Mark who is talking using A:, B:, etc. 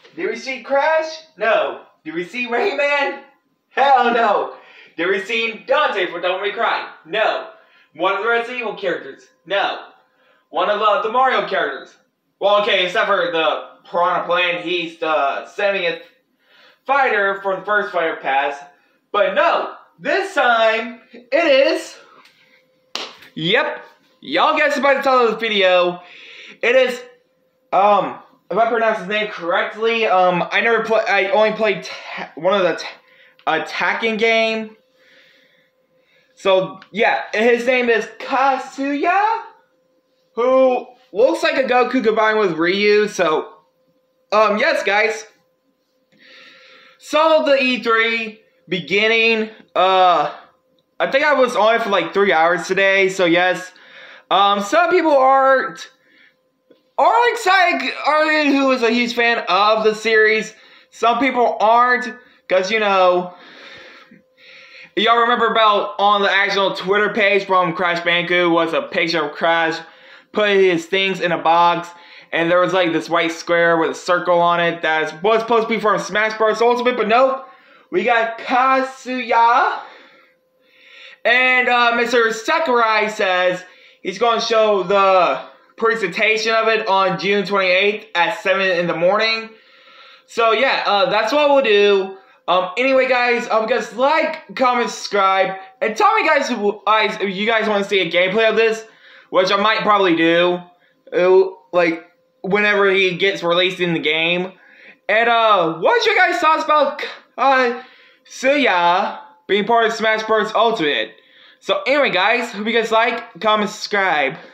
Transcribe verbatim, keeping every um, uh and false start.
A: Did we see Crash? No. Did we see Rayman? Hell no. Did we see Dante for Devil May Cry? No. One of the Resident Evil characters? No. One of uh, the Mario characters? Well, okay, except for the Piranha Plant, he's the seventieth fighter for the first Fighter Pass. But no, this time, it is... Yep, y'all guessed by the title of the video. It is, um, if I pronounce his name correctly, um, I never play, I only played one of the attacking game. So, yeah, his name is Kazuya, who looks like a Goku combined with Ryu. So, um, yes, guys. Saw the E three beginning, uh... I think I was on it for like three hours today, so yes. Um, some people aren't, are excited, are who is a huge fan of the series. Some people aren't, because, you know, y'all remember about on the actual Twitter page from Crash Bandicoot was a picture of Crash putting his things in a box, and there was like this white square with a circle on it that was supposed to be from Smash Bros. Ultimate, but nope. We got Kazuya. And uh, Mister Sakurai says he's going to show the presentation of it on June twenty-eighth at seven in the morning. So yeah, uh, that's what we'll do. Um, anyway, guys, I hope you guys like, comment, subscribe, and tell me, guys, if you guys want to see a gameplay of this, which I might probably do, uh, like whenever he gets released in the game. And uh, what's your guys' thoughts about uh, Suya being part of Smash Bros. Ultimate? So anyway, guys, hope you guys like, comment, subscribe.